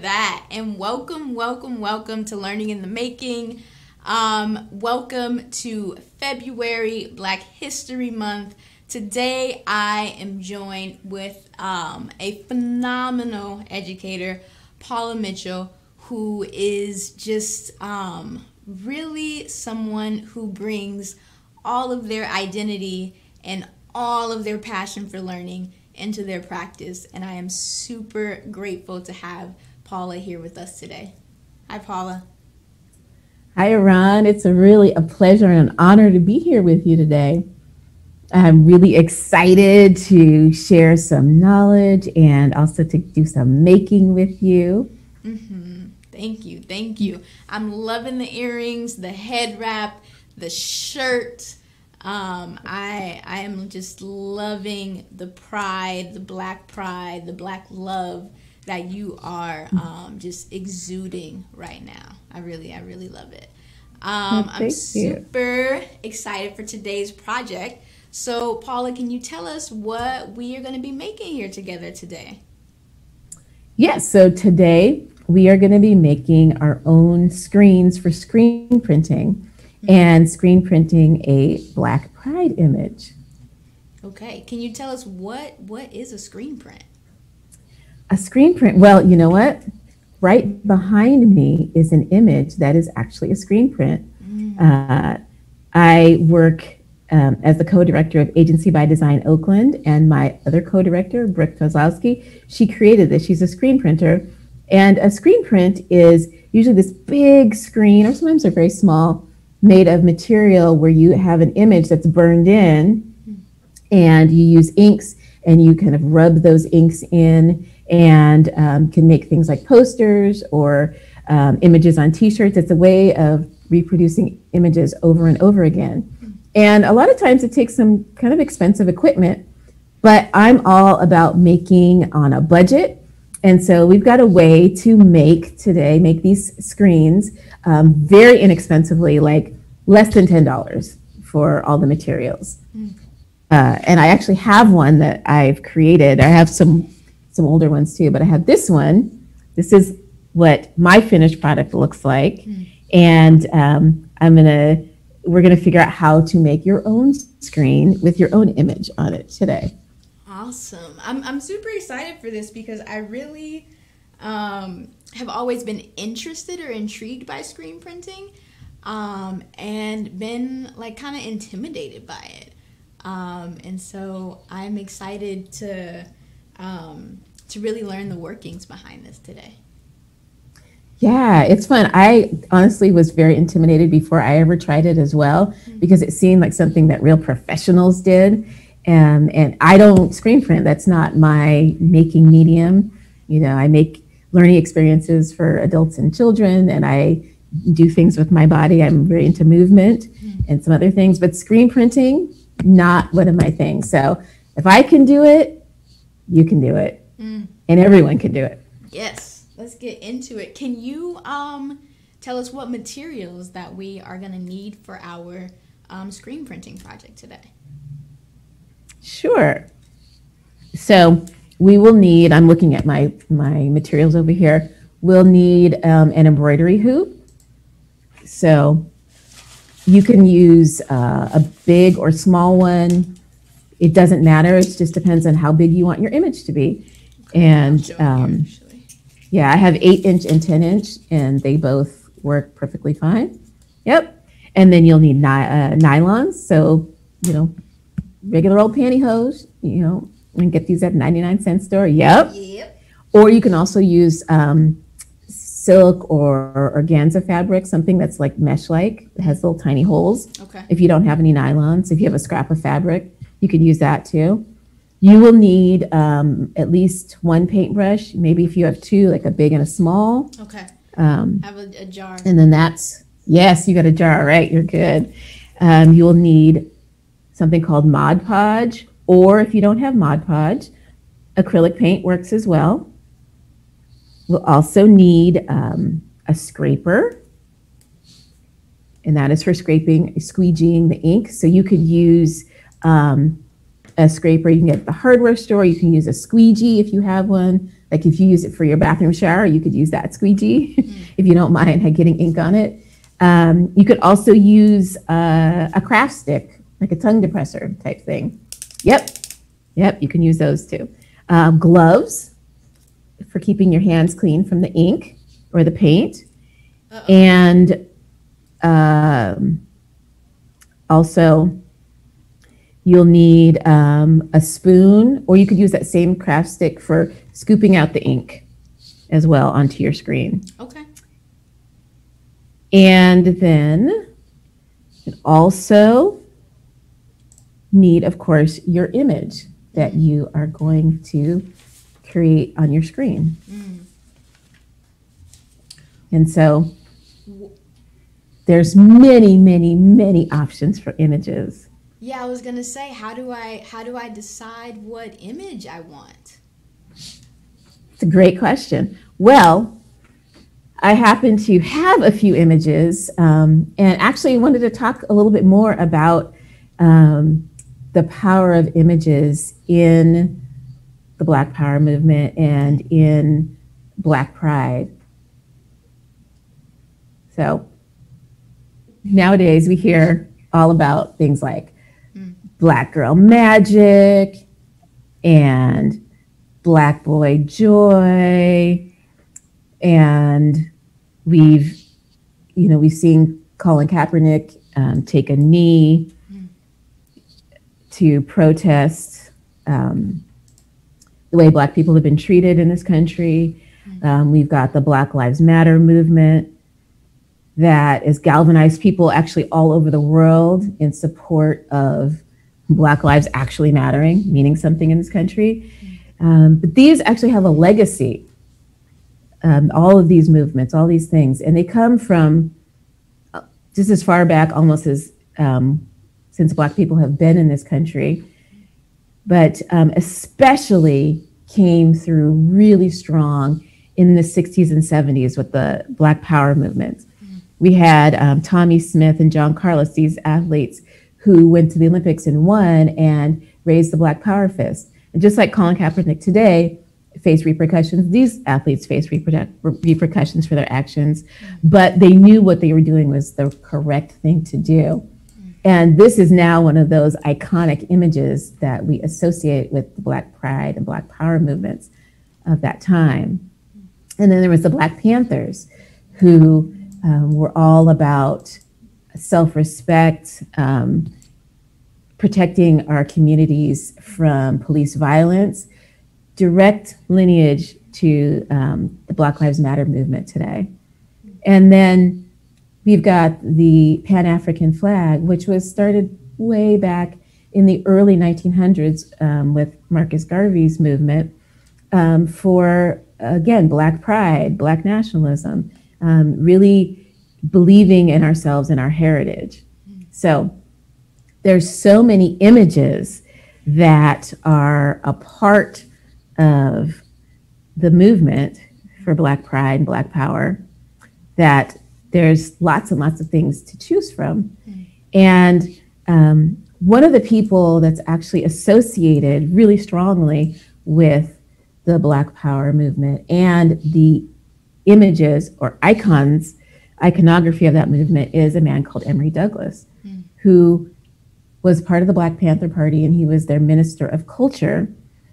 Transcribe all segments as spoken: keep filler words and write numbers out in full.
that. And welcome, welcome, welcome to Learning in the Making. Um, welcome to February, Black History Month. Today I am joined with um, a phenomenal educator, Paula Mitchell, who is just um, really someone who brings all of their identity and all of their passion for learning into their practice. And I am super grateful to have Paula here with us today. Hi, Paula. Hi, Iran. It's a really a pleasure and an honor to be here with you today. I'm really excited to share some knowledge and also to do some making with you. Mm-hmm. Thank you. Thank you. I'm loving the earrings, the head wrap, the shirt. Um, I I am just loving the pride, the Black pride, the Black love that you are um, just exuding right now. I really, I really love it. Um, well, I'm super you. excited for today's project. So, Paula, can you tell us what we are going to be making here together today? Yes, so today we are going to be making our own screens for screen printing. And screen printing a Black Pride image. Okay, can you tell us what what is a screen print? A screen print, well, you know what? Right behind me is an image that is actually a screen print. Mm. Uh, I work um, as the co-director of Agency by Design Oakland, and my other co-director, Brooke Kozlowski, she created this. She's a screen printer. And a screen print is usually this big screen, or sometimes they're very small, made of material where you have an image that's burned in and you use inks and you kind of rub those inks in and um, can make things like posters or um, images on t-shirts. It's a way of reproducing images over and over again. And a lot of times it takes some kind of expensive equipment, but I'm all about making on a budget. And so we've got a way to make today, make these screens um, very inexpensively, like less than ten dollars for all the materials. Mm. Uh, and I actually have one that I've created. I have some, some older ones too, but I have this one. This is what my finished product looks like. Mm. And um, I'm gonna, we're gonna figure out how to make your own screen with your own image on it today. Awesome. I'm I'm super excited for this because I really um, have always been interested or intrigued by screen printing um, and been like kind of intimidated by it. Um, and so I'm excited to um, to really learn the workings behind this today. Yeah, it's fun. I honestly was very intimidated before I ever tried it as well, mm-hmm. because it seemed like something that real professionals did. And, and I don't screen print. That's not my making medium. You know, I make learning experiences for adults and children, and I do things with my body. I'm very into movement mm. and some other things, but screen printing, not one of my things. So if I can do it, you can do it. Mm. And everyone can do it. Yes, let's get into it. Can you um, tell us what materials that we are going to need for our um, screen printing project today? Sure. So we will need, I'm looking at my, my materials over here. We'll need um, an embroidery hoop. So you can use uh, a big or small one. It doesn't matter. It just depends on how big you want your image to be. And um, yeah, I have eight inch and ten inch, and they both work perfectly fine. Yep. And then you'll need ny uh, nylons. So, you know, regular old pantyhose, you know, and get these at ninety-nine cent store. Yep. Yep. Or you can also use um, silk or organza fabric, something that's like mesh-like. It has little tiny holes. Okay. If you don't have any nylons, if you have a scrap of fabric, you could use that too. You will need um, at least one paintbrush. Maybe if you have two, like a big and a small. Okay. Um, I have a, a jar. And then that's, yes, you got a jar, right? You're good. Um, you'll need something called Mod Podge, or if you don't have Mod Podge, acrylic paint works as well. We'll also need um, a scraper, and that is for scraping, squeegeeing the ink. So you could use um, a scraper you can get at the hardware store. You can use a squeegee if you have one. Like if you use it for your bathroom shower, you could use that squeegee mm. if you don't mind getting ink on it. Um, you could also use uh, a craft stick, like a tongue depressor type thing. Yep, yep, you can use those too. Um, gloves for keeping your hands clean from the ink or the paint. Uh-oh. And um, also you'll need um, a spoon, or you could use that same craft stick for scooping out the ink as well onto your screen. Okay. And then you also need, of course, your image that you are going to create on your screen. Mm. And so there's many, many, many options for images. Yeah, I was gonna say, how do I how do I decide what image I want? It's a great question. Well, I happen to have a few images, um, and actually wanted to talk a little bit more about um, the power of images in the Black Power movement and in Black Pride. So nowadays we hear all about things like mm. Black girl magic and Black boy joy. And we've, you know, we've seen Colin Kaepernick um, take a knee mm. to protest um, the way Black people have been treated in this country. Mm. Um, we've got the Black Lives Matter movement that has galvanized people actually all over the world in support of Black lives actually mattering, meaning something in this country. Mm. Um, but these actually have a legacy. Um, all of these movements, all these things, and they come from just as far back almost as um, since Black people have been in this country, but um, especially came through really strong in the sixties and seventies with the Black Power movement. Mm-hmm. We had um, Tommie Smith and John Carlos, these athletes who went to the Olympics and won and raised the Black Power fist. And just like Colin Kaepernick today, face repercussions. These athletes face reper- repercussions for their actions, but they knew what they were doing was the correct thing to do. And this is now one of those iconic images that we associate with the Black Pride and Black Power movements of that time. And then there was the Black Panthers, who um, were all about self-respect, um, protecting our communities from police violence, direct lineage to um, the Black Lives Matter movement today. And then we've got the Pan-African flag, which was started way back in the early nineteen hundreds um, with Marcus Garvey's movement um, for, again, Black pride, Black nationalism, um, really believing in ourselves and our heritage. So there's so many images that are a part of the movement for Black Pride and Black Power, that there's lots and lots of things to choose from. Mm. And um, one of the people that's actually associated really strongly with the Black Power movement and the images or icons, iconography of that movement is a man called Emory Douglas, mm. who was part of the Black Panther Party, and he was their Minister of Culture.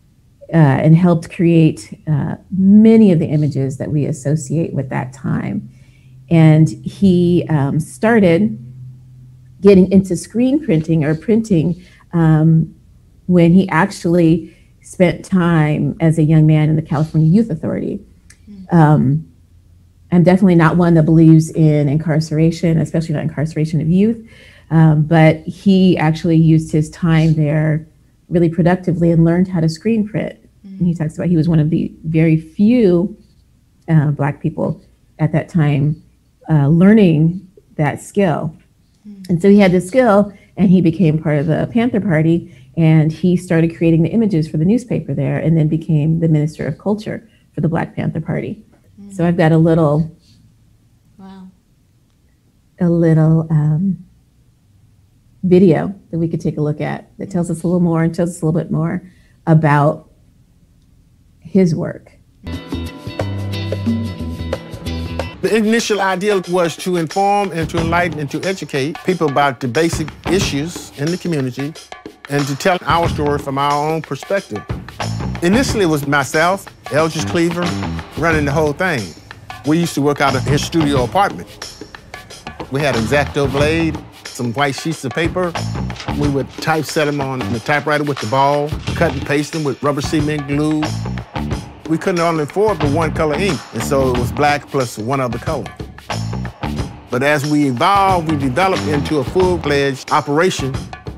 Uh, and helped create uh, many of the images that we associate with that time. And he um, started getting into screen printing or printing um, when he actually spent time as a young man in the California Youth Authority. Mm-hmm. Um, I'm definitely not one that believes in incarceration, especially not incarceration of youth, um, but he actually used his time there really productively and learned how to screen print. And he talks about he was one of the very few uh, Black people at that time uh, learning that skill. Mm. And so he had this skill, and he became part of the Panther Party, and he started creating the images for the newspaper there, and then became the Minister of Culture for the Black Panther Party. Mm. So I've got a little, wow, a little um, video that we could take a look at that tells us a little more and tells us a little bit more about his work. The initial idea was to inform and to enlighten and to educate people about the basic issues in the community and to tell our story from our own perspective. Initially, it was myself, Eldridge Cleaver, running the whole thing. We used to work out of his studio apartment. We had an X-Acto blade, some white sheets of paper. We would typeset them on the typewriter with the ball, cut and paste them with rubber cement glue. We couldn't only afford but one color ink, and so it was black plus one other color. But as we evolved, we developed into a full-fledged operation.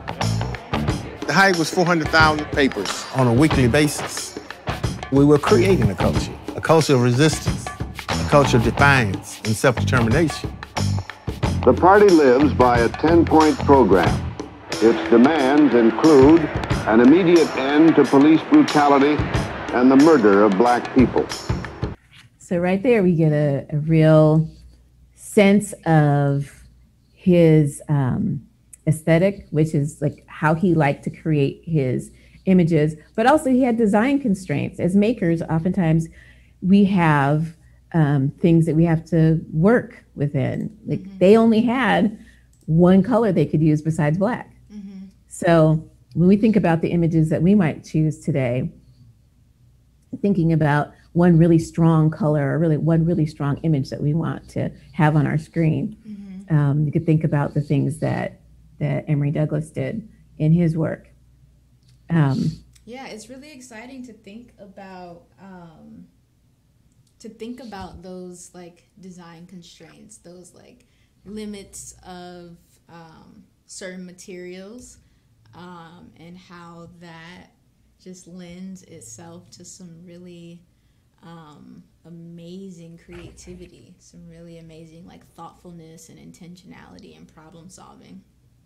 The height was four hundred thousand papers on a weekly basis. We were creating a culture, a culture of resistance, a culture of defiance and self-determination. The party lives by a ten-point program. Its demands include an immediate end to police brutality and the murder of black people. So right there, we get a, a real sense of his um, aesthetic, which is like how he liked to create his images, but also he had design constraints. As makers, oftentimes we have um, things that we have to work within. Like mm-hmm. they only had one color they could use besides black. Mm-hmm. So when we think about the images that we might choose today, thinking about one really strong color or really one really strong image that we want to have on our screen. Mm-hmm. Um, you could think about the things that that Emory Douglas did in his work. Um, yeah, it's really exciting to think about um, to think about those like design constraints, those like limits of um, certain materials, um, and how that just lends itself to some really um, amazing creativity, some really amazing like thoughtfulness and intentionality and problem solving.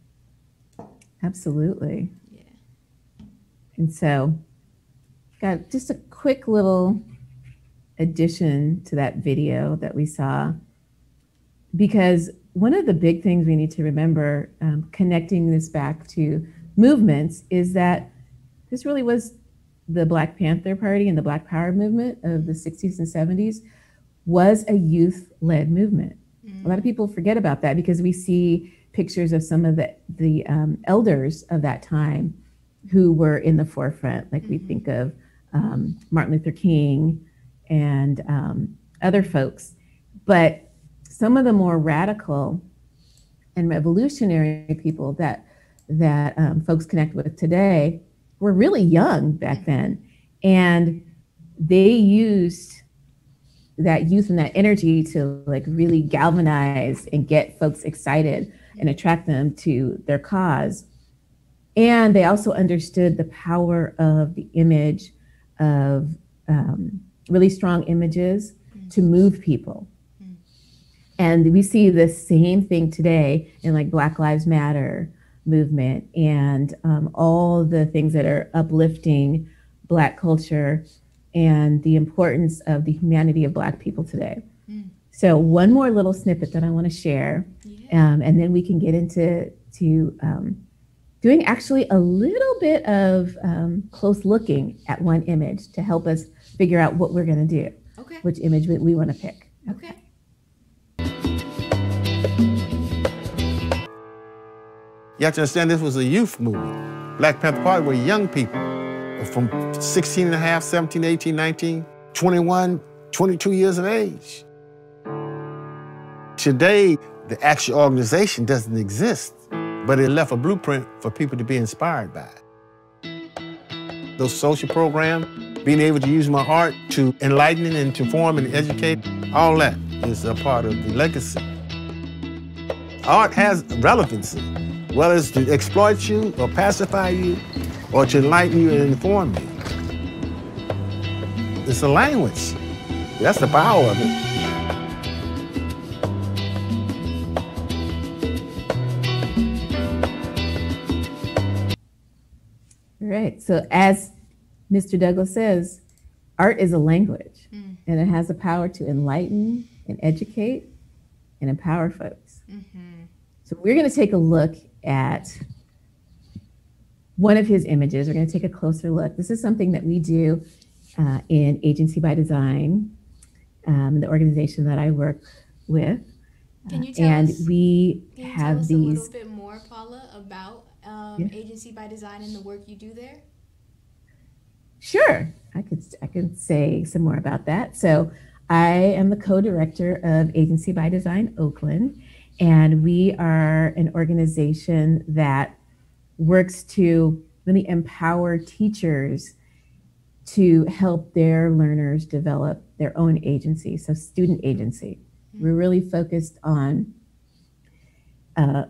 Absolutely. Yeah. And so, got just a quick little addition to that video that we saw, because one of the big things we need to remember, um, connecting this back to movements, is that this really was the Black Panther Party and the Black Power movement of the sixties and seventies was a youth-led movement. Mm-hmm. A lot of people forget about that because we see pictures of some of the, the um, elders of that time who were in the forefront. Like mm-hmm. we think of um, Martin Luther King and um, other folks. But some of the more radical and revolutionary people that, that um, folks connect with today were really young back then, and they used that youth and that energy to like really galvanize and get folks excited and attract them to their cause. And they also understood the power of the image, of um, really strong images mm. to move people. Mm. And we see the same thing today in like Black Lives Matter movement and um, all the things that are uplifting Black culture and the importance of the humanity of Black people today. Mm. So one more little snippet that I want to share, yeah. um, and then we can get into to um, doing actually a little bit of um, close looking at one image to help us figure out what we're going to do, okay. which image we, we want to pick. Okay. You have to understand this was a youth movement. Black Panther Party were young people from sixteen and a half, seventeen, eighteen, nineteen, twenty-one, twenty-two years of age. Today, the actual organization doesn't exist, but it left a blueprint for people to be inspired by. Those social programs, being able to use my art to enlighten and to inform and educate, all that is a part of the legacy. Art has relevancy, whether it's to exploit you or pacify you or to enlighten you and inform you. It's a language. That's the power of it. All right, so as Mister Douglas says, art is a language, mm. and it has the power to enlighten and educate and empower folks. Mm-hmm. So we're going to take a look at one of his images. We're going to take a closer look. This is something that we do uh, in Agency by Design, um, the organization that I work with. Can you tell and us, we can you have tell us these. a little bit more, Paula, about um, Yeah. Agency by Design and the work you do there? Sure, I could I could say some more about that. So I am the co-director of Agency by Design Oakland, and we are an organization that works to really empower teachers to help their learners develop their own agency, so student agency. Mm-hmm. We're really focused on uh,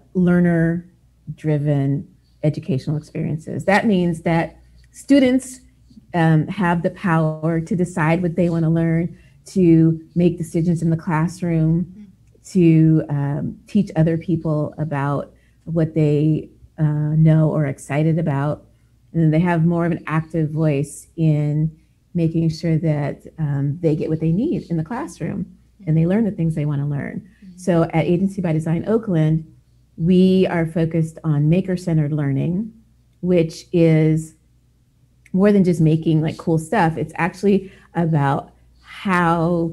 learner-driven educational experiences. That means that students um, have the power to decide what they want to learn, to make decisions in the classroom, mm-hmm. to um, teach other people about what they uh, know or are excited about. And then they have more of an active voice in making sure that um, they get what they need in the classroom, mm-hmm. and they learn the things they want to learn. Mm-hmm. So at Agency by Design Oakland, we are focused on maker-centered learning, which is more than just making like cool stuff. It's actually about how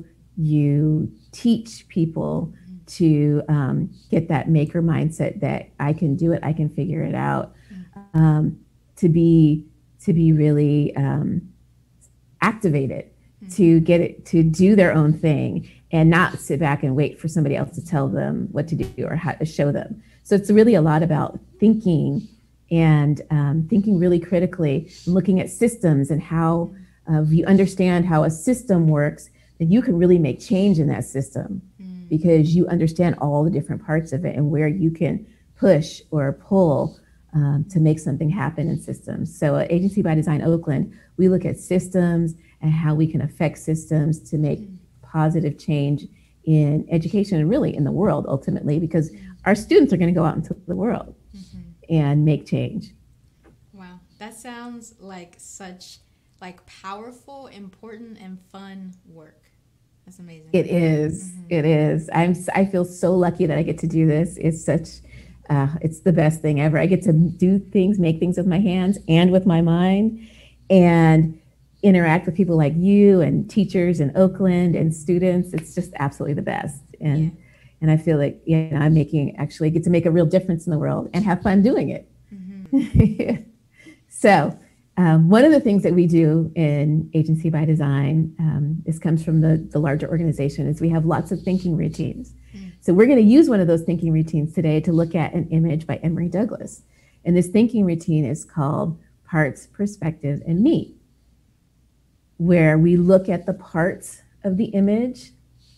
you teach people mm-hmm. to um, get that maker mindset that I can do it, I can figure it out. Mm-hmm. Um, to be to be really um, activated, mm-hmm. to get it to do their own thing and not sit back and wait for somebody else to tell them what to do or how to show them. So it's really a lot about thinking and um, thinking really critically, and looking at systems and how uh, if you understand how a system works, then you can really make change in that system, mm-hmm. because you understand all the different parts of it and where you can push or pull Um, to make something happen in systems. So at Agency by Design Oakland, we look at systems and how we can affect systems to make positive change in education and really in the world ultimately, because our students are going to go out into the world mm-hmm. and make change. Wow, that sounds like such like powerful, important, and fun work. That's amazing. It is. Mm-hmm. It is. I'm. I feel so lucky that I get to do this. It's such. Uh, it's the best thing ever. I get to do things, make things with my hands and with my mind, and interact with people like you and teachers in Oakland and students. It's just absolutely the best. And yeah. and I feel like, you know, I'm making, actually get to make a real difference in the world and have fun doing it. Mm-hmm. So um, one of the things that we do in Agency by Design, um, this comes from the, the larger organization, is we have lots of thinking routines. So we're going to use one of those thinking routines today to look at an image by Emory Douglas. And this thinking routine is called Parts, Perspective, and Meat, where we look at the parts of the image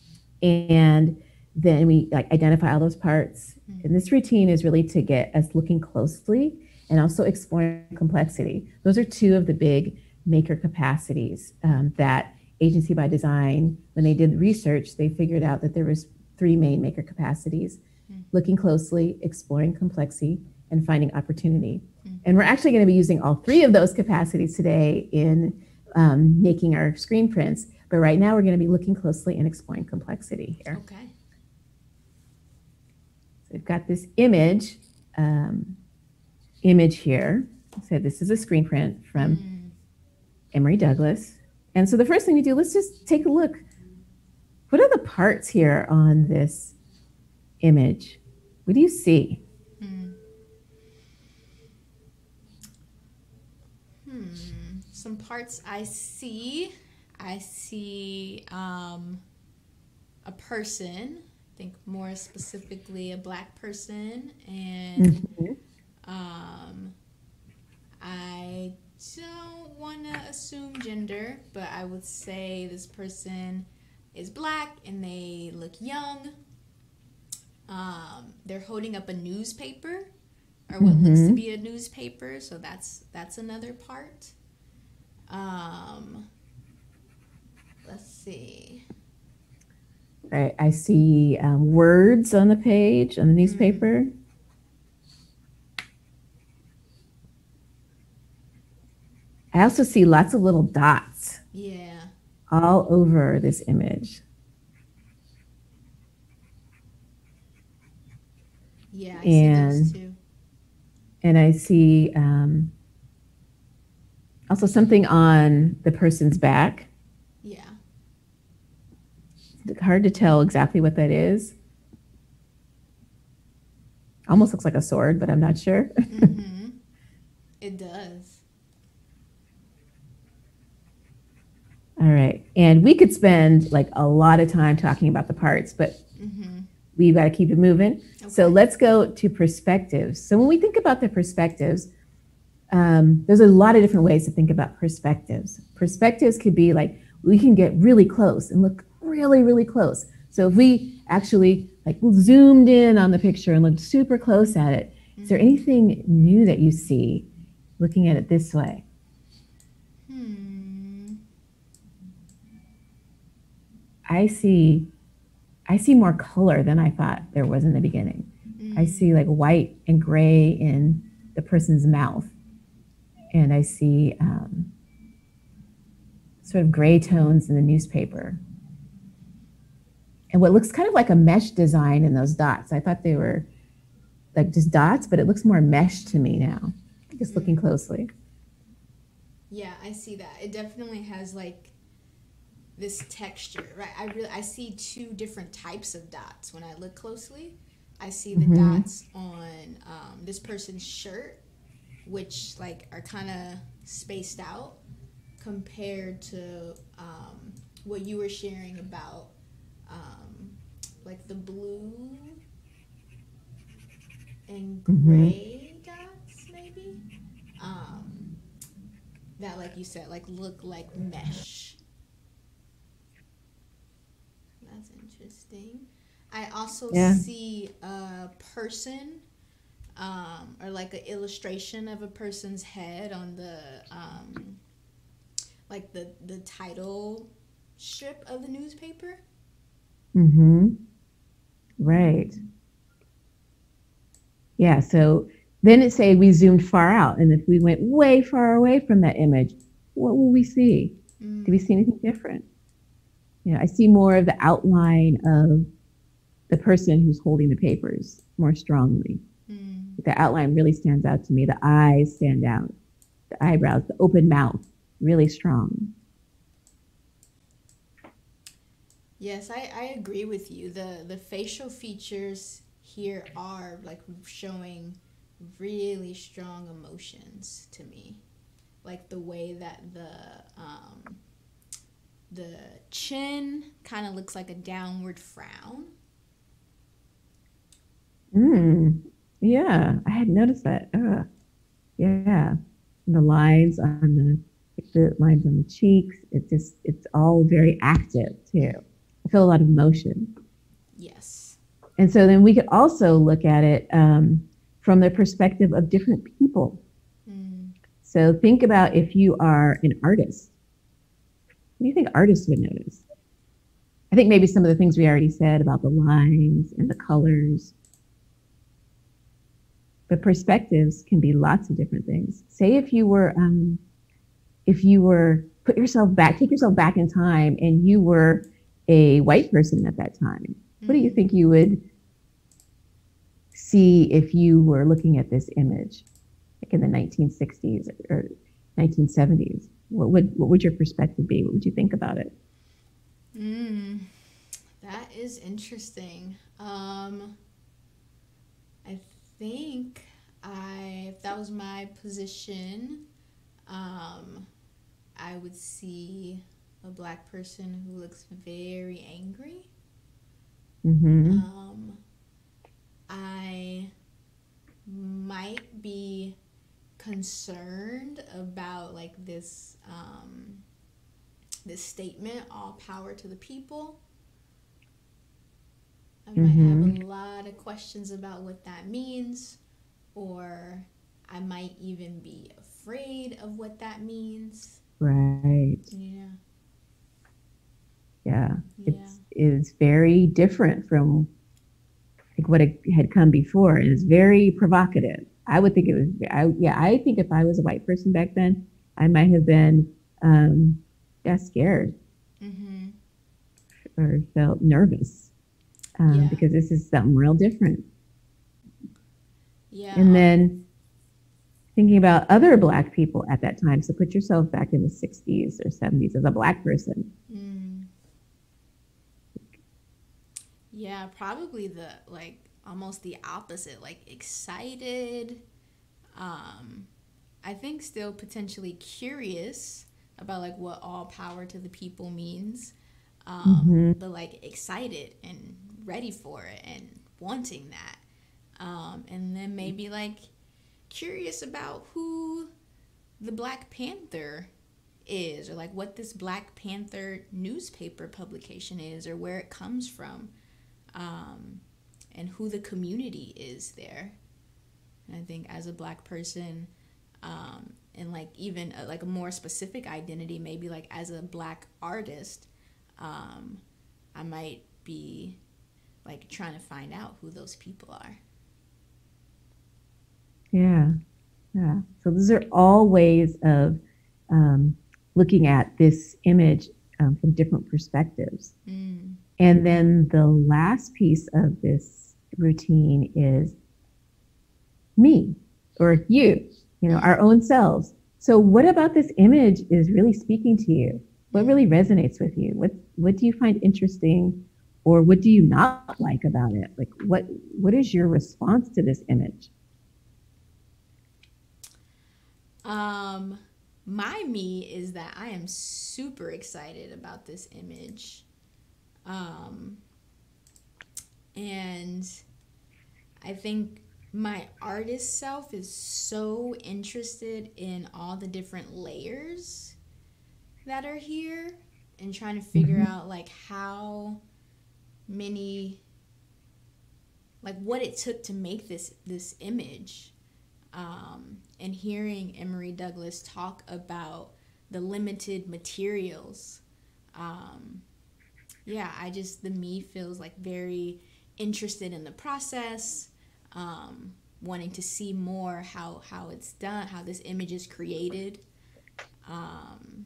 and then we like identify all those parts. Mm-hmm. And this routine is really to get us looking closely and also exploring complexity. Those are two of the big maker capacities um, that Agency by Design, when they did research, they figured out that there was three main maker capacities: mm. looking closely, exploring complexity, and finding opportunity. Mm. And we're actually going to be using all three of those capacities today in um, making our screen prints. But right now we're going to be looking closely and exploring complexity here. Okay. So we've got this image, um, image here. So this is a screen print from mm. Emory Douglas. And so the first thing we do, let's just take a look. What are the parts here on this image? What do you see? Hmm. Hmm. Some parts I see. I see um, a person, I think more specifically a Black person, and mm-hmm. um, I don't want to assume gender, but I would say this person is Black and they look young. Um, they're holding up a newspaper, or what mm-hmm. looks to be a newspaper, so that's that's another part. Um, let's see. All right, I see um, words on the page on the newspaper. Mm-hmm. I also see lots of little dots. Yeah. All over this image. Yeah, I and, see those too. And I see um, also something on the person's back. Yeah. hard to tell exactly what that is. Almost looks like a sword, but I'm not sure. Mm-hmm. It does. All right. And we could spend like a lot of time talking about the parts, but mm-hmm. we've got to keep it moving. Okay. So let's go to perspectives. So when we think about the perspectives, um, there's a lot of different ways to think about perspectives. Perspectives could be like, we can get really close and look really, really close. So if we actually like zoomed in on the picture and looked super close at it, mm-hmm. is there anything new that you see looking at it this way? Hmm. I see, I see more color than I thought there was in the beginning. Mm-hmm. I see like white and gray in the person's mouth. And I see um, sort of gray tones in the newspaper. And what looks kind of like a mesh design in those dots. I thought they were like just dots, but it looks more mesh to me now, just mm-hmm. looking closely. Yeah, I see that. It definitely has like this texture, right? I really, I see two different types of dots when I look closely. I see the mm-hmm. dots on um, this person's shirt, which like are kind of spaced out compared to um, what you were sharing about um, like the blue and gray mm-hmm. dots maybe um, that, like you said, like look like mesh. That's interesting. I also yeah. see a person um, or like an illustration of a person's head on the um, like the the title strip of the newspaper. Mm-hmm. Right. Yeah, so then it say we zoomed far out, and if we went way far away from that image, what will we see? Mm. Do we see anything different? You know, I see more of the outline of the person who's holding the papers more strongly. Mm. The outline really stands out to me. The eyes stand out. The eyebrows, the open mouth, really strong. Yes, I, I agree with you. The the facial features here are like showing really strong emotions to me. Like the way that the um, the chin kind of looks like a downward frown. Mm, yeah, I had noticed that. Ugh. Yeah, and the lines on the the lines on the cheeks. It just it's all very active too. I feel a lot of emotion. Yes. And so then we could also look at it um, from the perspective of different people. Mm. So think about if you are an artist. What do you think artists would notice? I think maybe some of the things we already said about the lines and the colors. But perspectives can be lots of different things. Say if you were, um, if you were, put yourself back, take yourself back in time and you were a white person at that time. Mm-hmm. What do you think you would see if you were looking at this image, like in the nineteen sixties or nineteen seventies? What would what would your perspective be? What would you think about it? Mm, that is interesting. Um, I think I, if that was my position, um, I would see a Black person who looks very angry. Mm-hmm. Um, I might be concerned about like this um, this statement, all power to the people. I might mm-hmm. have a lot of questions about what that means, or I might even be afraid of what that means. Right. Yeah. Yeah. yeah. It's it's very different from like what it had come before. It is very provocative. I would think it was, I, yeah, I think if I was a white person back then, I might have been, um, yeah, scared mm-hmm. or felt nervous um, yeah. because this is something real different. Yeah. And then thinking about other Black people at that time. So put yourself back in the sixties or seventies as a Black person. Mm. Yeah, probably the, like, almost the opposite, like excited. Um, I think still potentially curious about like what all power to the people means. Um, mm-hmm. But like excited and ready for it and wanting that. Um, and then maybe like curious about who the Black Panther is, or like what this Black Panther newspaper publication is, or where it comes from, um, and who the community is there. And I think as a Black person, um, and like even a, like a more specific identity, maybe like as a Black artist, um, I might be like trying to find out who those people are. Yeah, yeah. So those are all ways of um, looking at this image um, from different perspectives. Mm. And then the last piece of this routine is me or you, you know, our own selves. So what about this image is really speaking to you? What really resonates with you? What what do you find interesting, or what do you not like about it? Like what what is your response to this image? Um, my me is that I am super excited about this image. Um, and I think my artist self is so interested in all the different layers that are here and trying to figure mm-hmm. out like how many, like what it took to make this, this image. Um, and hearing Emory Douglas talk about the limited materials, um, yeah, I just, the me feels like very interested in the process, um, wanting to see more how, how it's done, how this image is created. Um,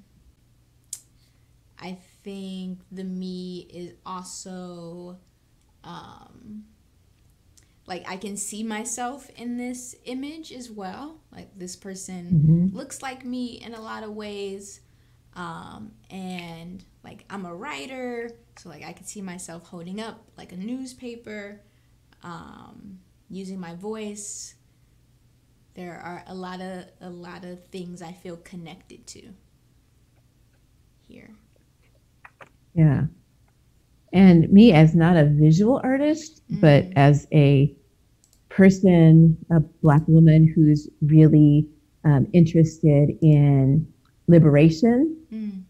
I think the me is also, um, like I can see myself in this image as well. Like this person mm-hmm. looks like me in a lot of ways. Um, and like I'm a writer, so like I could see myself holding up like a newspaper, um, using my voice. There are a lot of a lot of things I feel connected to here. Yeah. And me as not a visual artist, mm. but as a person, a Black woman who's really um, interested in liberation mm.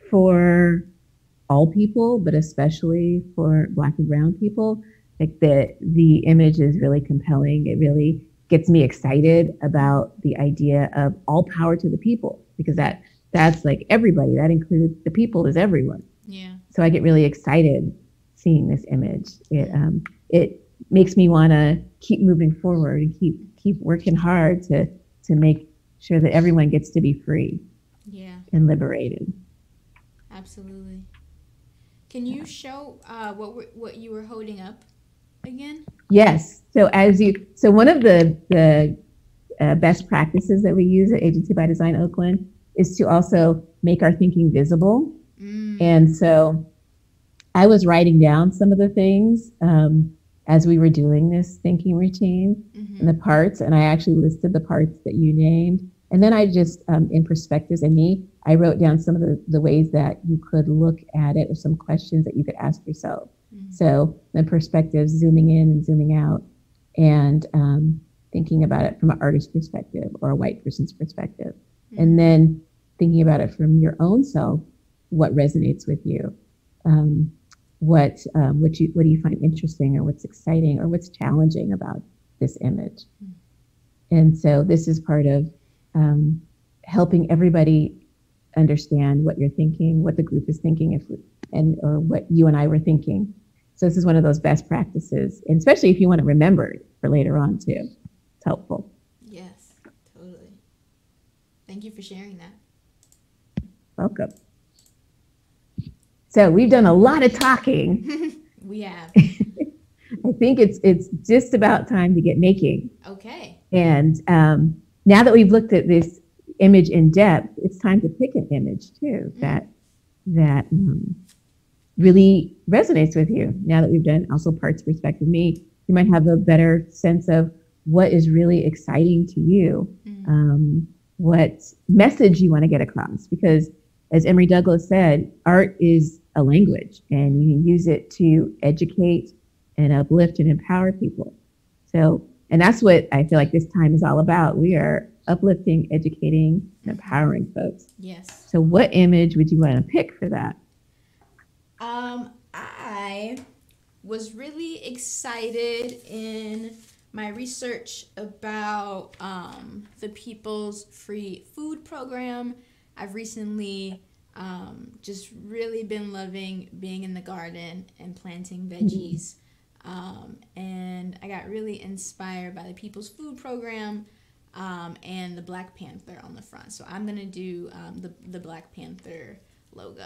for all people, but especially for Black and brown people, like the, the image is really compelling. It really gets me excited about the idea of all power to the people, because that that's like everybody. That includes the people is everyone. Yeah. So I get really excited seeing this image. It um, it makes me want to keep moving forward and keep keep working hard to to make sure that everyone gets to be free. Yeah. And liberated. Absolutely. Can you show uh, what what you were holding up again? Yes. So as you so one of the the uh, best practices that we use at Agency by Design Oakland is to also make our thinking visible. Mm. And so I was writing down some of the things um, as we were doing this thinking routine mm-hmm. and the parts, and I actually listed the parts that you named. And then I just, um, in perspectives and me, I wrote down some of the, the ways that you could look at it or some questions that you could ask yourself. Mm-hmm. So the perspectives, zooming in and zooming out, and um, thinking about it from an artist's perspective or a white person's perspective. Mm-hmm. And then thinking about it from your own self, what resonates with you, um, what um, what you what do you find interesting, or what's exciting, or what's challenging about this image. Mm-hmm. And so this is part of um, helping everybody understand what you're thinking, what the group is thinking, if and or what you and I were thinking. So this is one of those best practices, and especially if you want to remember it for later on too. It's helpful. Yes, totally. Thank you for sharing that. Welcome. So we've done a lot of talking. We have. I think it's it's just about time to get making. Okay. And um, now that we've looked at this image in depth, it's time to pick an image too mm. that that um, really resonates with you. Now that we've done also parts perspective me, you might have a better sense of what is really exciting to you, mm. um, what message you want to get across. Because as Emory Douglas said, art is a language and you can use it to educate and uplift and empower people. So, and that's what I feel like this time is all about. We are uplifting, educating, and empowering folks. Yes. So what image would you want to pick for that? Um, I was really excited in my research about um, the People's Free Food Program. I've recently um, just really been loving being in the garden and planting veggies. Um, and I got really inspired by the People's Food Program um, and the Black Panther on the front. So I'm going to do um, the, the Black Panther logo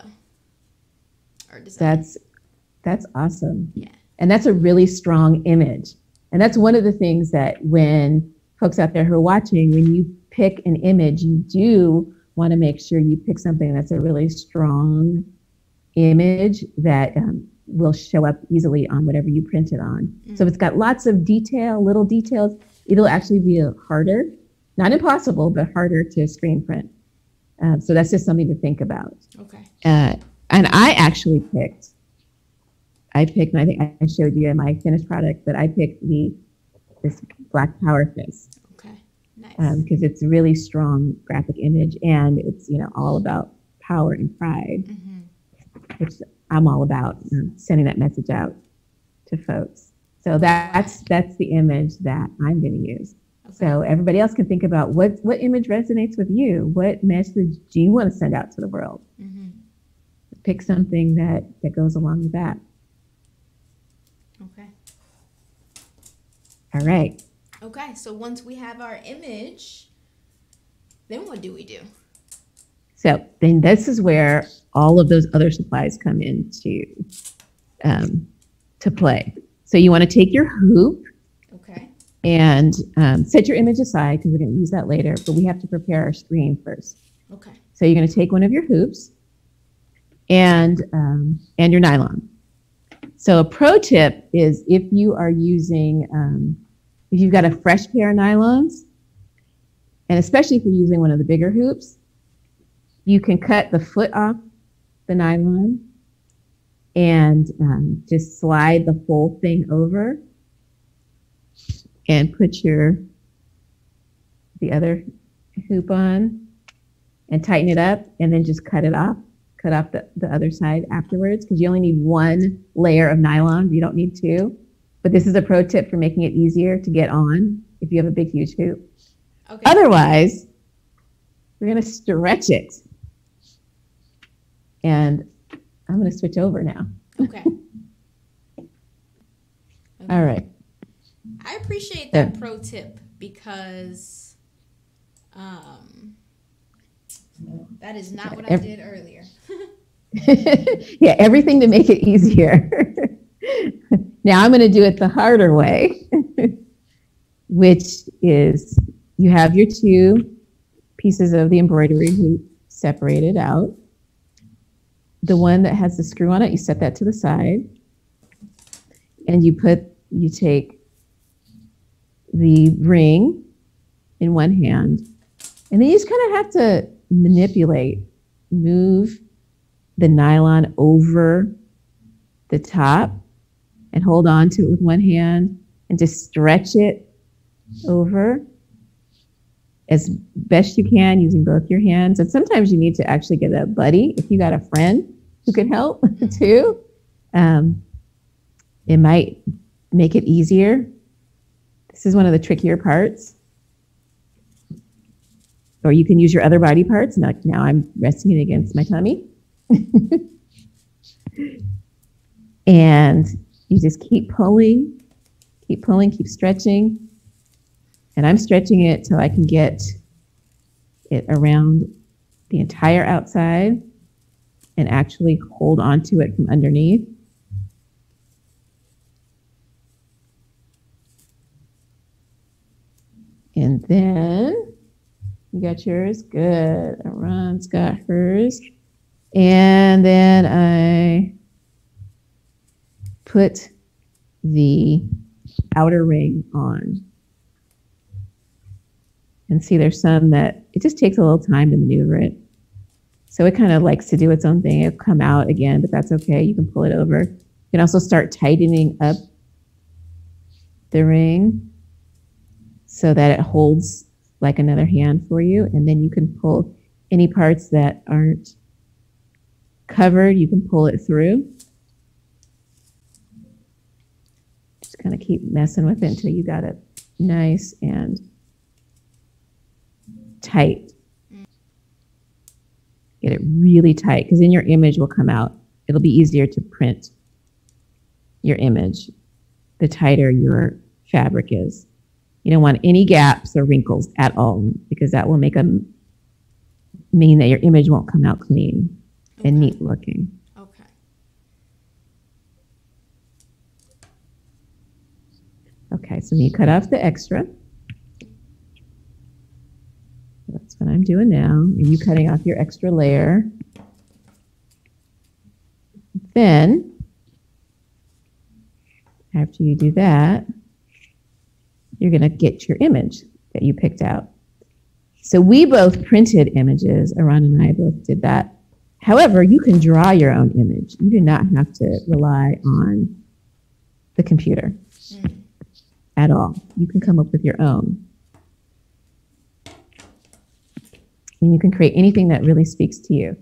or design. That's, that's awesome. Yeah. And that's a really strong image. And that's one of the things that when folks out there who are watching, when you pick an image, you do want to make sure you pick something that's a really strong image that um, will show up easily on whatever you print it on. Mm-hmm. So if it's got lots of detail, little details, it'll actually be harder, not impossible, but harder to screen print. Um, so that's just something to think about. Okay. Uh, and I actually picked, I picked, and I think I showed you in my finished product, but I picked the this Black Power fist. Okay, nice. Because um, it's a really strong graphic image, and it's, you know, all about power and pride, mm-hmm. which I'm all about, you know, sending that message out to folks. So that's that's the image that I'm going to use. Okay. So everybody else can think about what what image resonates with you. What message do you want to send out to the world? Mm-hmm. Pick something that that goes along with that. Okay. All right. Okay, so once we have our image, then what do we do? So then this is where all of those other supplies come into um, to play. So you want to take your hoop. Okay. And um, set your image aside because we're going to use that later, but we have to prepare our screen first. Okay. So you're going to take one of your hoops and um, and your nylon. So a pro tip is if you are using, um, if you've got a fresh pair of nylons, and especially if you're using one of the bigger hoops, you can cut the foot off the nylon and um, just slide the whole thing over and put your, the other hoop on and tighten it up and then just cut it off. Cut off the, the other side afterwards because you only need one layer of nylon. You don't need two. But this is a pro tip for making it easier to get on if you have a big, huge hoop. Okay. Otherwise, we're going to stretch it. And I'm going to switch over now. Okay. Okay. All right. I appreciate that yeah. pro tip because um, that is not what I did earlier. Yeah, everything to make it easier. Now I'm going to do it the harder way, which is you have your two pieces of the embroidery hoop separated out. The one that has the screw on it, you set that to the side, and you put, you take the ring in one hand, and then you just kind of have to manipulate, move the nylon over the top and hold on to it with one hand and just stretch it over as best you can using both your hands. And sometimes you need to actually get a buddy if you got a friend who can help too. Um, it might make it easier. This is one of the trickier parts. Or you can use your other body parts. Now, now I'm resting it against my tummy. And you just keep pulling, keep pulling, keep stretching. And I'm stretching it till I can get it around the entire outside and actually hold onto it from underneath. And then you got yours, good. Aron's got hers. And then I put the outer ring on. And see, there's some that it just takes a little time to maneuver it. So it kind of likes to do its own thing. It'll come out again, but that's okay. You can pull it over. You can also start tightening up the ring so that it holds like another hand for you. And then you can pull any parts that aren't covered, you can pull it through. Just kind of keep messing with it until you got it nice and tight. Get it really tight, because then your image will come out. It'll be easier to print your image the tighter your fabric is. You don't want any gaps or wrinkles at all, because that will make a mean that your image won't come out clean okay. and neat looking. Okay. Okay, so you cut off the extra. That's what I'm doing now. Are you cutting off your extra layer? Then, after you do that, you're going to get your image that you picked out. So we both printed images. Aran and I both did that. However, you can draw your own image. You do not have to rely on the computer mm. at all. You can come up with your own. And you can create anything that really speaks to you,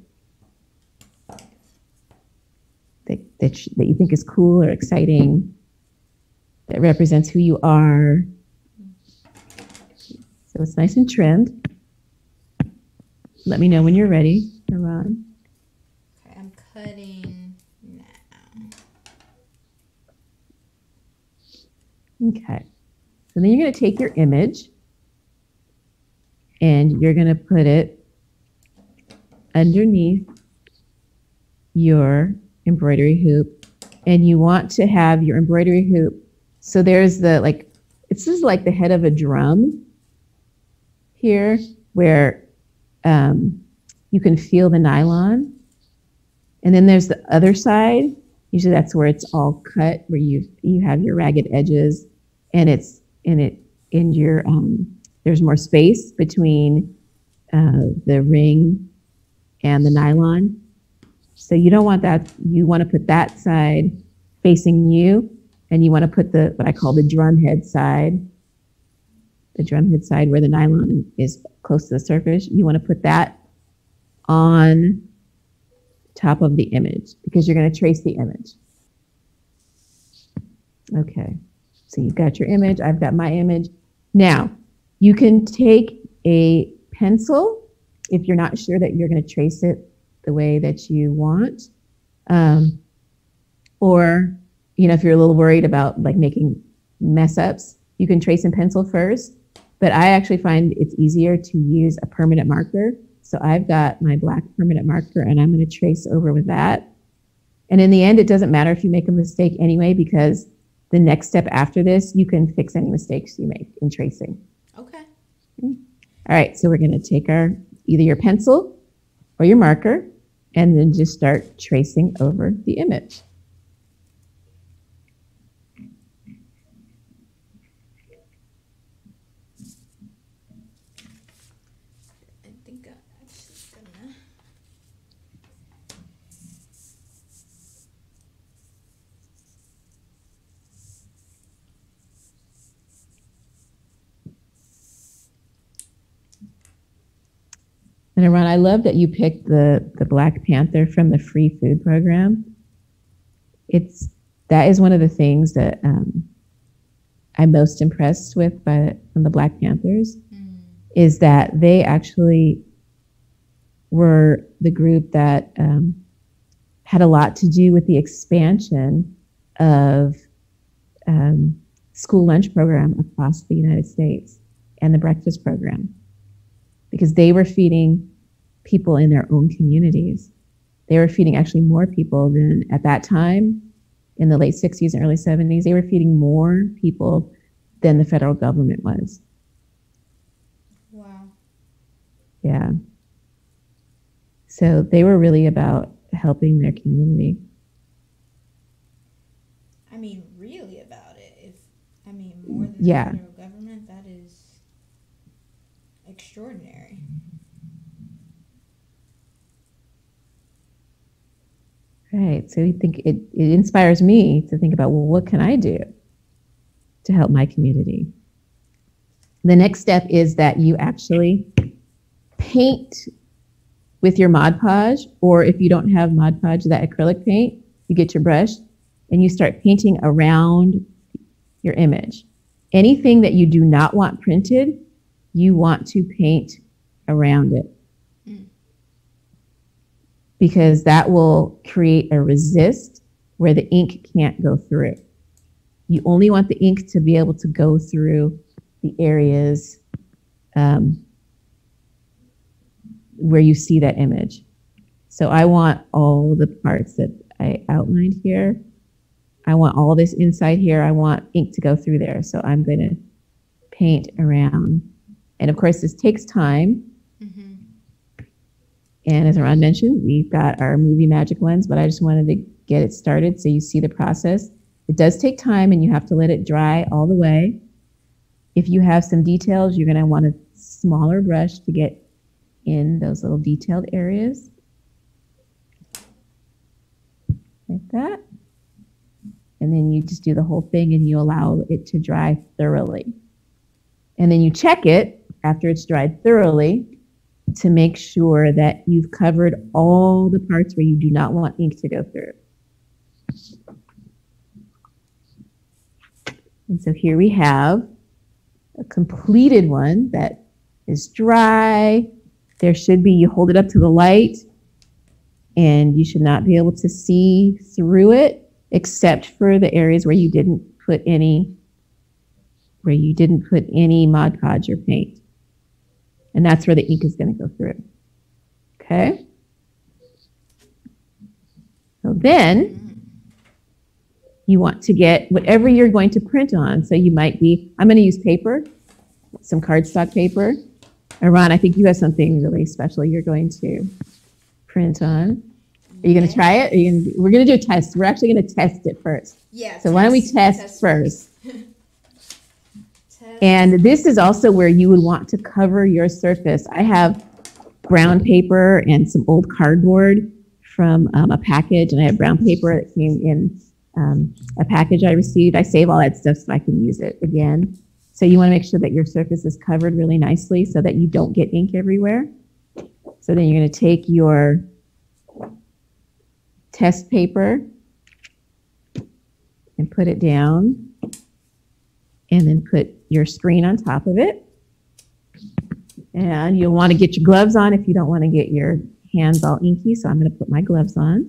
that, that, that you think is cool or exciting, that represents who you are. So it's nice and trimmed. Let me know when you're ready, Aran. Okay, I'm cutting now. Okay. So then you're going to take your image and you're going to put it underneath your embroidery hoop. And you want to have your embroidery hoop. So there's the, like, it's just like the head of a drum here, where um, you can feel the nylon. And then there's the other side. Usually that's where it's all cut, where you you have your ragged edges, and it's in it in your um, there's more space between uh, the ring and the nylon. So you don't want that. You want to put that side facing you, and you want to put the what I call the drum head side. The drum head side where the nylon is close to the surface. You want to put that on top of the image, because you're going to trace the image. Okay, so you've got your image. I've got my image. Now, you can take a pencil if you're not sure that you're going to trace it the way that you want. Um, or, you know, if you're a little worried about like making mess ups, you can trace in pencil first. But I actually find it's easier to use a permanent marker. So I've got my black permanent marker, and I'm going to trace over with that. And in the end, it doesn't matter if you make a mistake anyway, because the next step after this, you can fix any mistakes you make in tracing. Okay. Okay. All right, so we're going to take our either your pencil or your marker, and then just start tracing over the image. And Aran, I love that you picked the, the Black Panther from the free food program. It's, that is one of the things that um, I'm most impressed with by from the Black Panthers, mm. is that they actually were the group that um, had a lot to do with the expansion of um, school lunch program across the United States and the breakfast program, because they were feeding people in their own communities. They were feeding actually more people than at that time in the late sixties and early seventies. They were feeding more people than the federal government was. Wow. Yeah. So they were really about helping their community. more than yeah. the federal government. That is extraordinary. Right. So we think it, it inspires me to think about, well, what can I do to help my community? The next step is that you actually paint with your Mod Podge, or if you don't have Mod Podge, that acrylic paint, you get your brush and you start painting around your image. Anything that you do not want printed, you want to paint around it. Mm. Because that will create a resist where the ink can't go through. You only want the ink to be able to go through the areas um, where you see that image. So I want all the parts that I outlined here. I want all this inside here. I want ink to go through there. So I'm going to paint around. And of course, this takes time. Mm-hmm. And as Ron mentioned, we've got our movie magic ones, but I just wanted to get it started so you see the process. It does take time and you have to let it dry all the way. If you have some details, you're going to want a smaller brush to get in those little detailed areas. Like that. And then you just do the whole thing and you allow it to dry thoroughly. And then you check it after it's dried thoroughly to make sure that you've covered all the parts where you do not want ink to go through. And so here we have a completed one that is dry. There should be, you hold it up to the light and you should not be able to see through it except for the areas where you didn't put any, where you didn't put any Mod Podge or paint. And that's where the ink is going to go through. Okay. So then you want to get whatever you're going to print on. So you might be, I'm going to use paper, some cardstock paper. And Ron, I think you have something really special you're going to print on. Are you going to try it? Are you gonna, we're going to do a test. We're actually going to test it first. Yeah. So test, why don't we test, test first? test. And this is also where you would want to cover your surface. I have brown paper and some old cardboard from um, a package, and I have brown paper that came in um, a package I received. I save all that stuff so I can use it again. So you want to make sure that your surface is covered really nicely so that you don't get ink everywhere. So then you're going to take your test paper and put it down, and then put your screen on top of it. And you'll want to get your gloves on if you don't want to get your hands all inky. So I'm going to put my gloves on.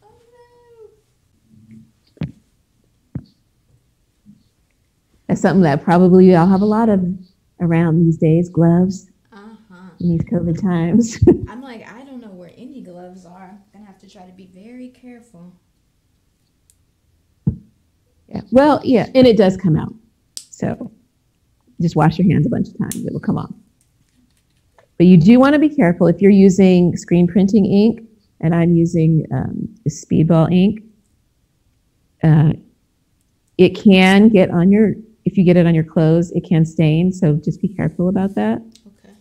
That's something that probably we all have a lot of around these days, gloves uh-huh. in these COVID times. I'm like, I don't know where any gloves are. I'm going to have to try to be very careful. Yeah. Well, yeah, and it does come out. So just wash your hands a bunch of times. It will come off. But you do want to be careful if you're using screen printing ink, and I'm using um, Speedball ink. Uh, it can get on your, if you get it on your clothes, it can stain. So just be careful about that. Okay.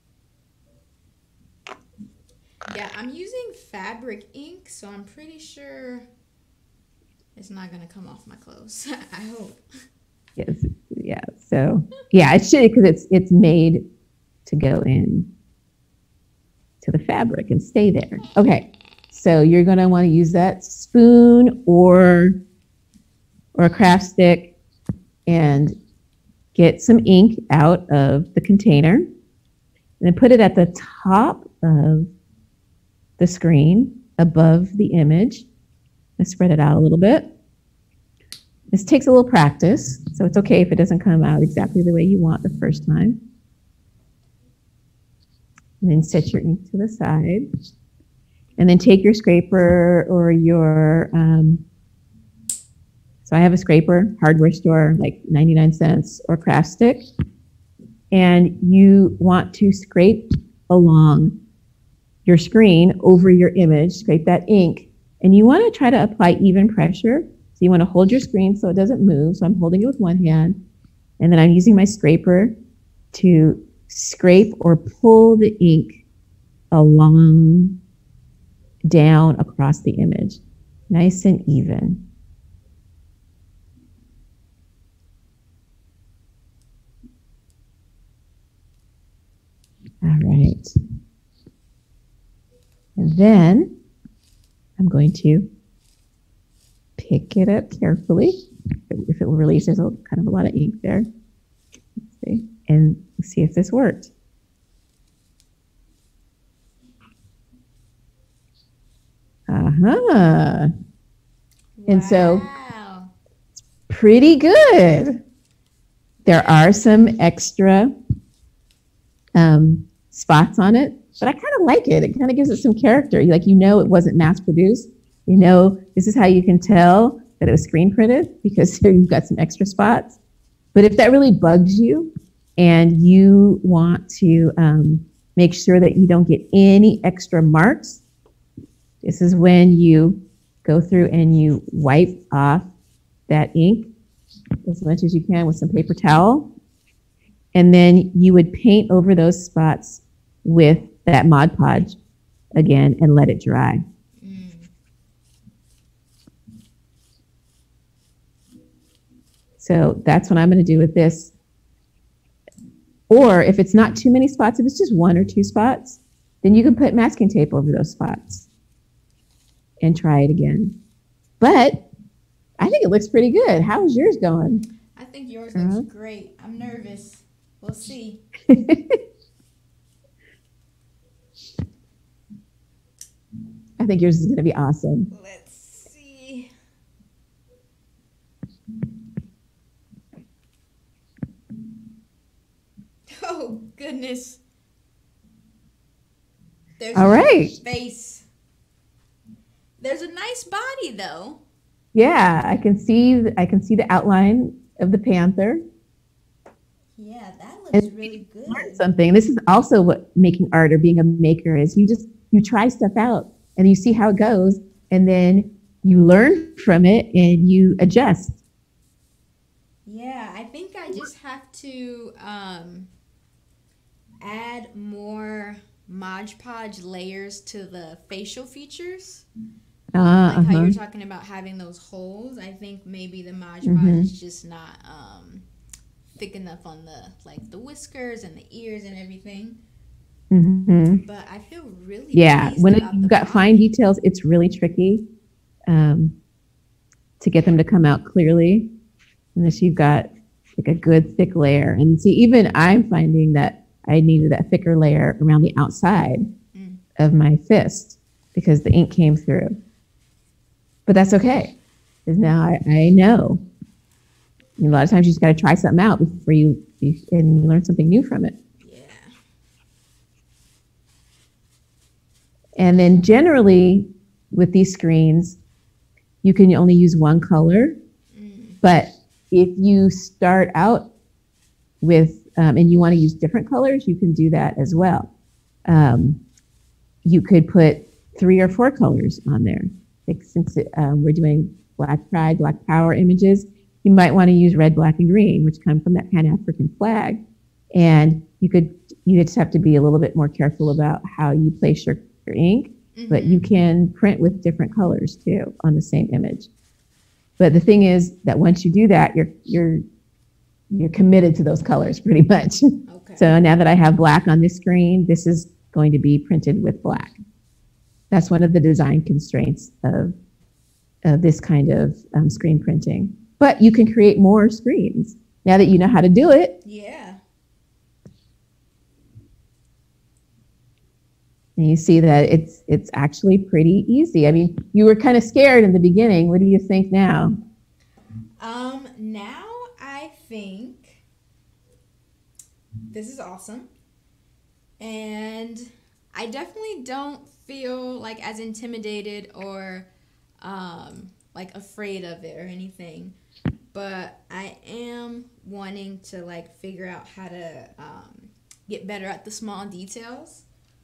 Yeah, I'm using fabric ink, so I'm pretty sure it's not going to come off my clothes. I hope. Yes. Yeah. So yeah, it should, because it's it's made to go in to the fabric and stay there. Okay. So you're going to want to use that spoon or or a craft stick and get some ink out of the container, and then put it at the top of the screen above the image and spread it out a little bit. This takes a little practice, so it's okay if it doesn't come out exactly the way you want the first time. And then set your ink to the side. And then take your scraper or your, um, so I have a scraper, hardware store, like ninety-nine cents, or craft stick. And you want to scrape along your screen over your image, scrape that ink. And you want to try to apply even pressure. So you want to hold your screen so it doesn't move. So I'm holding it with one hand. And then I'm using my scraper to scrape or pull the ink along down across the image, nice and even. All right. And then I'm going to pick it up carefully. If it will release, there's a, kind of a lot of ink there. Let's see, and see if this worked. Uh-huh. Wow. And so, it's pretty good. There are some extra um, spots on it, but I kind of like it. It kind of gives it some character. Like, you know, it wasn't mass produced. You know, this is how you can tell that it was screen printed, because here you've got some extra spots. But if that really bugs you and you want to um, make sure that you don't get any extra marks, this is when you go through and you wipe off that ink as much as you can with some paper towel. And then you would paint over those spots with that Mod Podge again and let it dry. Mm. So that's what I'm going to do with this. Or if it's not too many spots, if it's just one or two spots, then you can put masking tape over those spots and try it again. But I think it looks pretty good. How is yours going? I think yours uh-huh. looks great. I'm nervous. We'll see. I think yours is going to be awesome. Let's see. Oh, goodness. There's All right. Face. There's a nice body, though. Yeah, I can see. I can see the outline of the panther. Yeah, that looks and really good. Learn something. This is also what making art or being a maker is. You just you try stuff out and you see how it goes, and then you learn from it and you adjust. Yeah, I think I just have to um, add more Mod Podge layers to the facial features. Uh, like uh-huh. how you're talking about having those holes. I think maybe the Mod Podge mm-hmm. is just not um, thick enough on the like the whiskers and the ears and everything. Mm-hmm. But I feel really yeah. When it, you've got body. fine details, it's really tricky um, to get them to come out clearly, unless you've got like a good thick layer. And see, even I'm finding that I needed that thicker layer around the outside mm. of my fist because the ink came through. But that's okay, because now I, I know. And a lot of times you just got to try something out before you, you and you learn something new from it. Yeah. And then generally with these screens, you can only use one color. Mm. But if you start out with, um, and you want to use different colors, you can do that as well. Um, you could put three or four colors on there. Like since it, um, we're doing Black Pride, Black Power images, you might want to use red, black, and green, which come from that Pan-African flag. And you could, you just have to be a little bit more careful about how you place your, your ink, mm-hmm. but you can print with different colors too on the same image. But the thing is that once you do that, you're you're you're committed to those colors pretty much. Okay. So now that I have black on this screen, this is going to be printed with black. That's one of the design constraints of, of this kind of um, screen printing. But you can create more screens now that you know how to do it. Yeah. And you see that it's it's actually pretty easy. I mean, you were kind of scared in the beginning. What do you think now? Um, now I think this is awesome. And I definitely don't feel like as intimidated or um, like afraid of it or anything. But I am wanting to like figure out how to um, get better at the small details.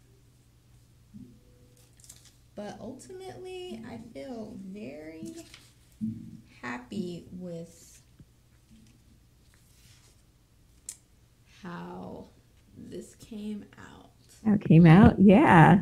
But ultimately, I feel very happy with how this came out. How it came out? Yeah.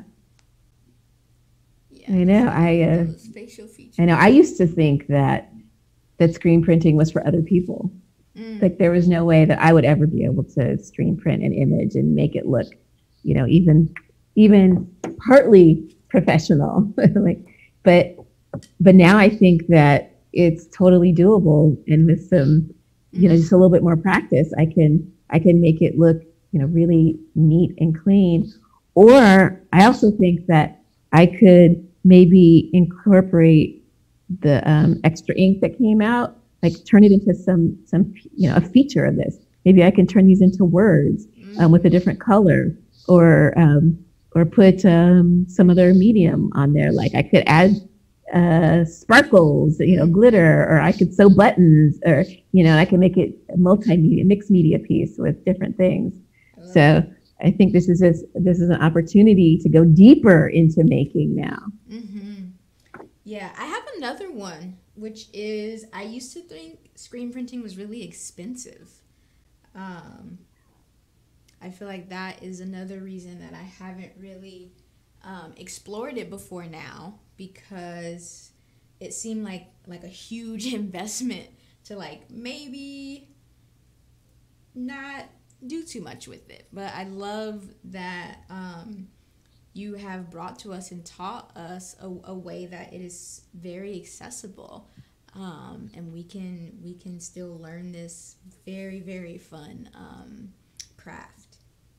Yeah, I know. I uh, those facial features. I know. I used to think that that screen printing was for other people. Mm. Like there was no way that I would ever be able to screen print an image and make it look, you know, even even partly professional. Like, but but now I think that it's totally doable, and with some, you know, just a little bit more practice, I can I can make it look, you know, really neat and clean. Or I also think that I could maybe incorporate the um, extra ink that came out, like turn it into some some you know a feature of this. Maybe I can turn these into words um, with a different color, or um, or put um, some other medium on there. Like I could add uh, sparkles, you know, glitter, or I could sew buttons, or you know, I can make it a multimedia, mixed media piece with different things. So I think this is a, this is an opportunity to go deeper into making now. Mm-hmm. Yeah, I have another one, which is I used to think screen printing was really expensive. Um, I feel like that is another reason that I haven't really um, explored it before now, because it seemed like like a huge investment to like maybe not do too much with it. But I love that um, you have brought to us and taught us a, a way that it is very accessible, um, and we can we can still learn this very very fun um, craft,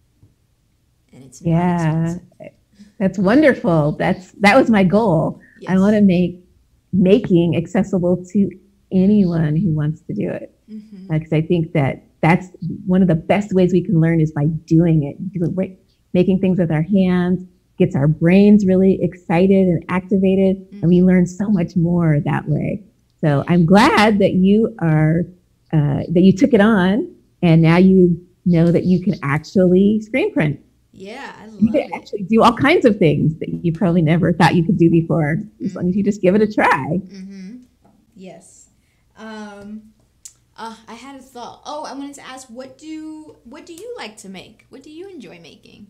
and it's not Yeah, expensive. that's wonderful. That's that was my goal. Yes. I want to make making accessible to anyone who wants to do it, Mm-hmm. because I think that that's one of the best ways we can learn is by doing it. Doing, making things with our hands gets our brains really excited and activated, mm-hmm. and we learn so much more that way. So I'm glad that you are uh, that you took it on, and now you know that you can actually screen print. Yeah, I love you can it. actually do all kinds of things that you probably never thought you could do before, mm-hmm. as long as you just give it a try. Mm-hmm. Yes. Um, uh, I had a thought. Oh, I wanted to ask, what do what do you like to make? What do you enjoy making?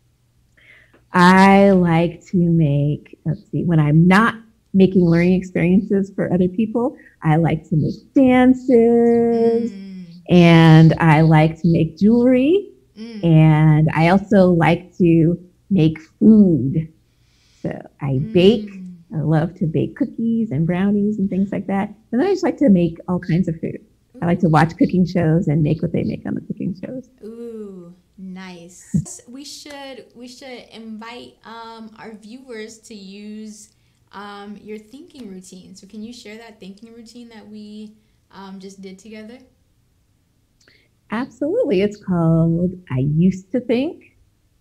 I like to make, let's see, when I'm not making learning experiences for other people, I like to make dances, mm. and I like to make jewelry, mm. and I also like to make food. So I mm. bake. I love to bake cookies and brownies and things like that. And then I just like to make all kinds of food. Ooh. I like to watch cooking shows and make what they make on the cooking shows. Ooh, nice. we should we should invite um, our viewers to use um, your thinking routine. So can you share that thinking routine that we um, just did together? Absolutely. It's called I Used to Think,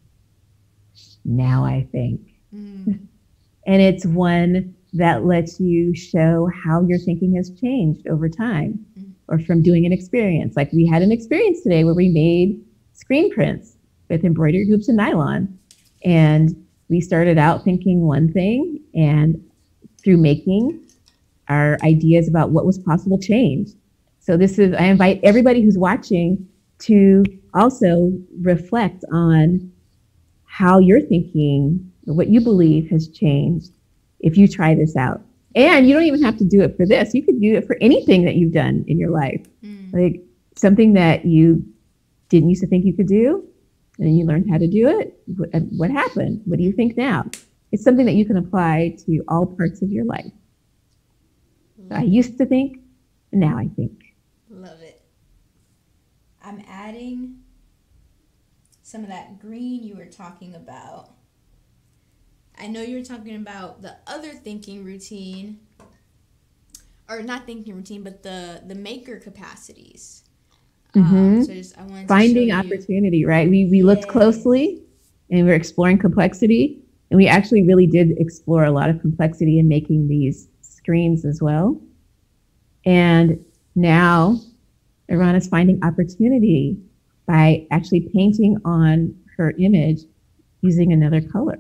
Now I Think. Mm. And it's one that lets you show how your thinking has changed over time, mm-hmm. or from doing an experience. Like we had an experience today where we made screen prints with embroidery hoops and nylon. And we started out thinking one thing, and through making, our ideas about what was possible changed. So this is, I invite everybody who's watching to also reflect on how your thinking, what you believe has changed if you try this out. And you don't even have to do it for this. You could do it for anything that you've done in your life. Mm. Like something that you didn't used to think you could do, and then you learned how to do it. What, what happened? What do you think now? It's something that you can apply to all parts of your life. So I used to think, and now I think. Love it. I'm adding some of that green you were talking about. I know you were talking about the other thinking routine, or not thinking routine, but the, the maker capacities. Mm-hmm. Um, so just, I wanted Finding to show opportunity, you. right? We we yes. looked closely, and we we're exploring complexity, and we actually really did explore a lot of complexity in making these screens as well. And now Iran is finding opportunity by actually painting on her image using another color.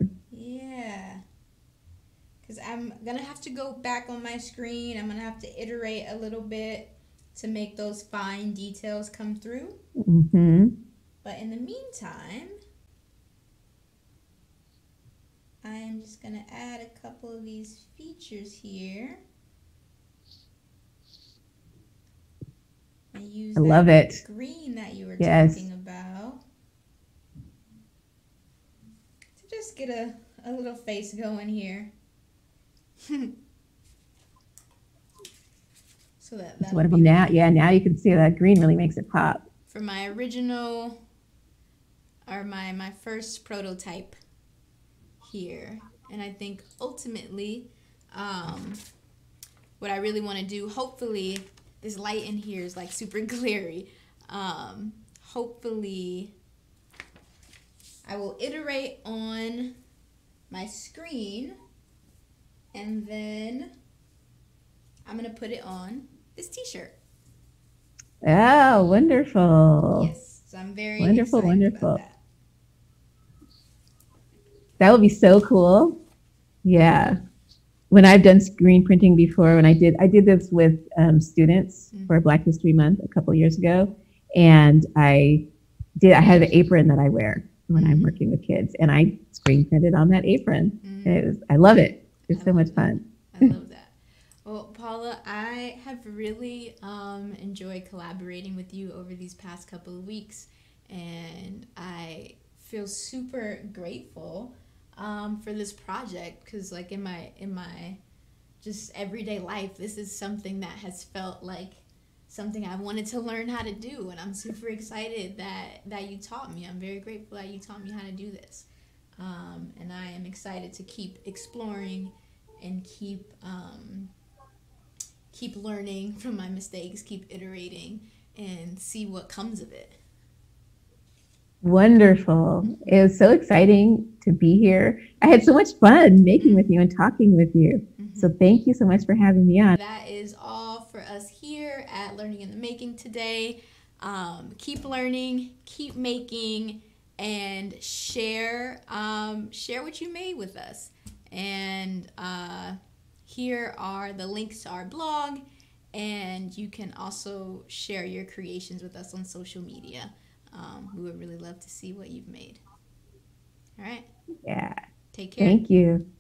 Because I'm going to have to go back on my screen. I'm going to have to iterate a little bit to make those fine details come through. Mm-hmm. But in the meantime, I'm just going to add a couple of these features here. And use I that love it. green that you were Yes. talking about to just get a, a little face going here. So that That's wonderful. Now, yeah, now you can see that green really makes it pop. For my original, or my, my first prototype here. And I think ultimately, um, what I really want to do, hopefully, this light in here is like super glary. Um, hopefully, I will iterate on my screen, and then I'm going to put it on this t-shirt. Oh, wonderful. Yes, so I'm very wonderful, excited wonderful. about that. That would be so cool. Yeah. When I've done screen printing before, when I did, I did this with um, students Mm-hmm. for Black History Month a couple years ago. And I did, I had an apron that I wear when I'm working with kids, and I screen printed on that apron. Mm-hmm. It was, I love it. It's I so love much that. fun. I love that. Well, Paula, I have really um, enjoyed collaborating with you over these past couple of weeks, and I feel super grateful um, for this project, because like in my in my just everyday life, this is something that has felt like something I wanted to learn how to do, and I'm super excited that that you taught me. I'm very grateful that you taught me how to do this, um, and I am excited to keep exploring and keep um, keep learning from my mistakes, keep iterating, and see what comes of it. Wonderful. It was so exciting to be here. I had so much fun making with you and talking with you. Mm-hmm. So thank you so much for having me on. That is all for us here at Learning in the Making today. Um, keep learning, keep making, and share um, share what you made with us. And uh, here are the links to our blog, and you can also share your creations with us on social media. Um, we would really love to see what you've made. All right. Yeah. Take care. Thank you.